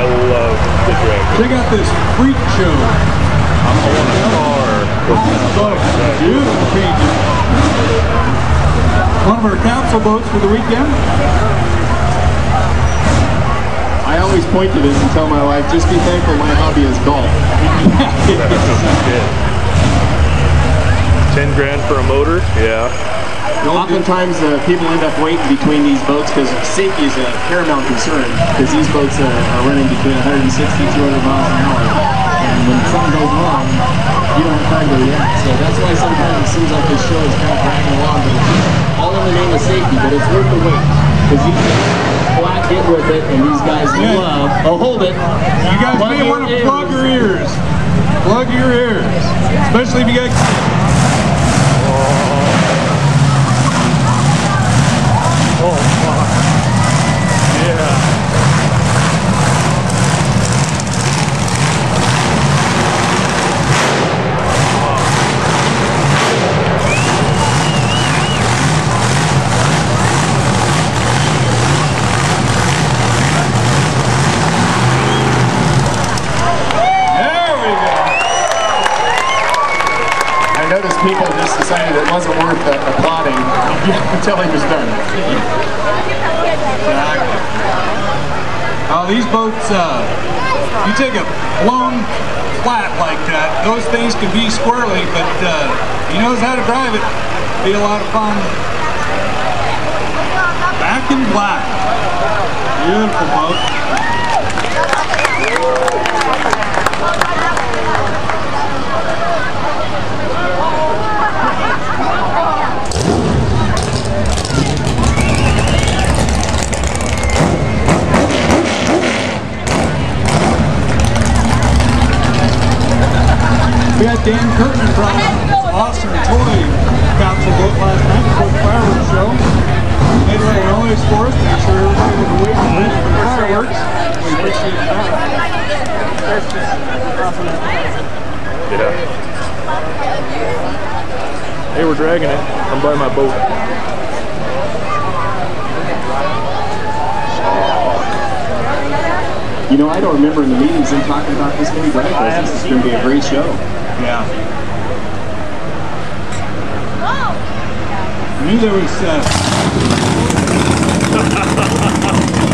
love the Dragon. Check out this freak show. I want a car. Beautiful painting. One of our capsule boats for the weekend. I always point to this and tell my wife, just be thankful my hobby is golf. Yeah. 10 grand for a motor? Yeah. Oftentimes people end up waiting between these boats because safety is a paramount concern, because these boats are running between 160 and 200 miles an hour. And when something goes wrong, you don't have time to react. So that's why sometimes it seems like this show is kind of dragging along, but it's all in the name of safety, but it's worth the wait. Because you can black in with it, and these guys love. Oh, hold it. You guys may want to plug your ears. Plug your ears. Especially if you get... Oh, fuck. Yeah. I noticed people just decided it wasn't worth applauding until he was done. These boats, you take a blown flat like that, those things can be squirrely, but he knows how to drive it. Be a lot of fun. Back in Black. Beautiful boat. We had Dan Kirkman brought an awesome toy capsule boat last night for the fireworks show. Made a little noise for us to make sure everybody was awake and ready for the fireworks. We appreciate that. Yeah. Hey, we're dragging it. Come by my boat. You know, I don't remember in the meetings them talking about this many drag races. This is going to be a great show. Yeah. I knew there was...